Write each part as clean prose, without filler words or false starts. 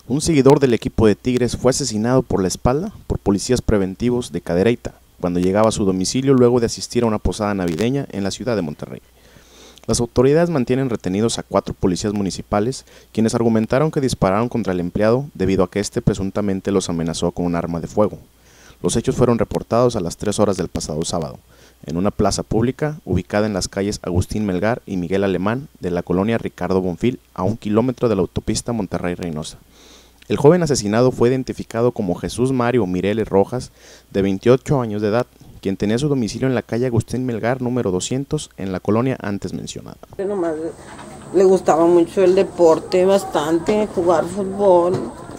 Un seguidor del equipo de Tigres fue asesinado por la espalda por policías preventivos de Cadereyta cuando llegaba a su domicilio luego de asistir a una posada navideña en la ciudad de Monterrey. Las autoridades mantienen retenidos a 4 policías municipales, quienes argumentaron que dispararon contra el empleado debido a que éste presuntamente los amenazó con un arma de fuego. Los hechos fueron reportados a las 3 horas del pasado sábado, en una plaza pública ubicada en las calles Agustín Melgar y Miguel Alemán de la colonia Ricardo Bonfil, a 1 kilómetro de la autopista Monterrey-Reynosa. El joven asesinado fue identificado como Jesús Mario Mireles Rojas, de 28 años de edad, quien tenía su domicilio en la calle Agustín Melgar número 200 en la colonia antes mencionada. Nomás le gustaba mucho el deporte, bastante, jugar fútbol.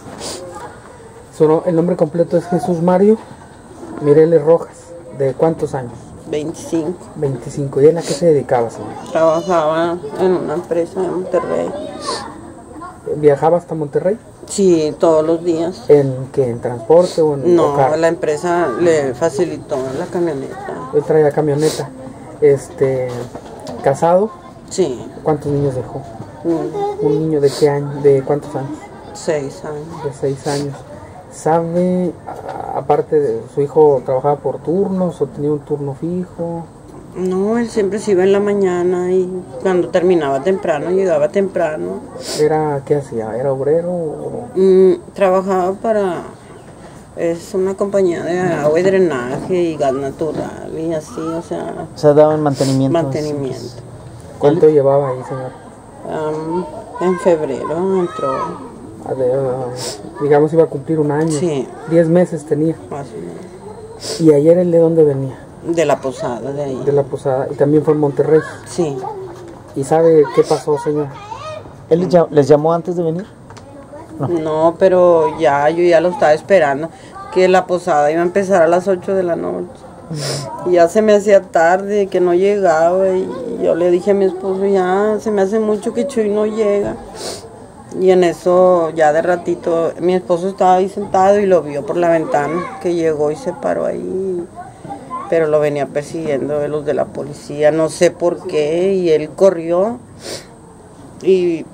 El nombre completo es Jesús Mario Mireles Rojas. ¿De cuántos años? 25. 25. ¿Y en a qué se dedicaba, señor? Trabajaba en una empresa de Monterrey. ¿Viajaba hasta Monterrey? Sí, todos los días. ¿En qué? ¿En transporte o en carro? La empresa le facilitó la camioneta. Él traía camioneta. ¿Casado? Sí. ¿Cuántos niños dejó? ¿Un niño de qué año? ¿De cuántos años? 6 años. De 6 años. ¿Sabe, aparte de su hijo, trabajaba por turnos o tenía un turno fijo? No, él siempre se iba en la mañana y cuando terminaba temprano, llegaba temprano. ¿Qué hacía? ¿Era obrero o...? Trabajaba es una compañía de agua y drenaje y gas natural y así, o sea... daban mantenimiento. Mantenimiento. ¿Cuánto llevaba ahí, señor? En febrero entró. Digamos iba a cumplir un año. Sí. 10 meses tenía. Más o menos. ¿Y ayer él de dónde venía? De la posada, de ahí. De la posada. ¿Y también fue en Monterrey? Sí. ¿Y sabe qué pasó, señor? ¿Él les llamó antes de venir? No, pero yo ya lo estaba esperando, que la posada iba a empezar a las 8 de la noche. Y ya se me hacía tarde, que no llegaba, y yo le dije a mi esposo, ya se me hace mucho que Chuy no llega. Y en eso, ya de ratito, mi esposo estaba ahí sentado y lo vio por la ventana, que llegó y se paró ahí. Pero lo venía persiguiendo de los de la policía, no sé por qué, y él corrió y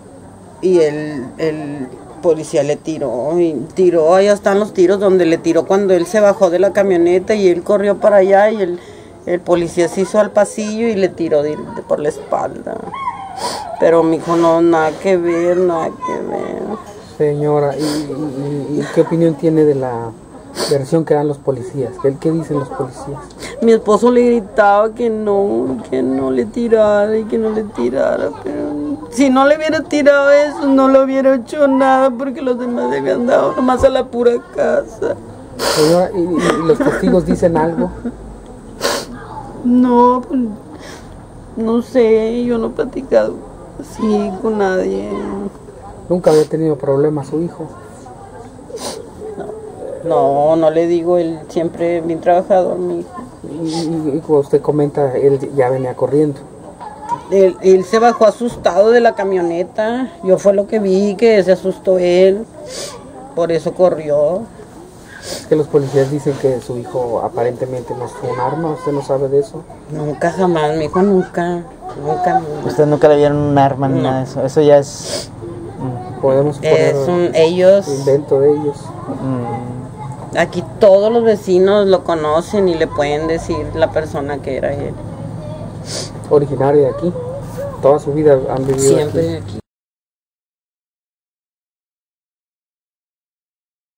el policía le tiró, allá están los tiros donde le tiró cuando él se bajó de la camioneta y él corrió para allá y el policía se hizo al pasillo y le tiró por la espalda. Pero mi hijo no, nada que ver. Señora, ¿y qué opinión tiene de la versión que dan los policías? ¿Qué dicen los policías? Mi esposo le gritaba que no le tirara y que no le tirara, pero si no le hubiera tirado eso, no le hubiera hecho nada porque los demás le habían dado nomás a la pura casa. Señora, ¿y los testigos dicen algo? No, pues, no sé, yo no he platicado así con nadie. ¿Nunca había tenido problemas su hijo? No le digo, él siempre bien trabajador, mi hijo. Y como usted comenta, él ya venía corriendo. Él se bajó asustado de la camioneta, yo fue lo que vi, que se asustó él, por eso corrió. Es que los policías dicen que su hijo aparentemente mostró un arma, ¿usted no sabe de eso? Nunca, jamás, mi hijo nunca. ¿Usted nunca le vieron un arma ni nada de eso? Eso ya es... Podemos poner ellos... invento de ellos. Aquí todos los vecinos lo conocen y le pueden decir la persona que era él. Originario de aquí, toda su vida han vivido siempre aquí.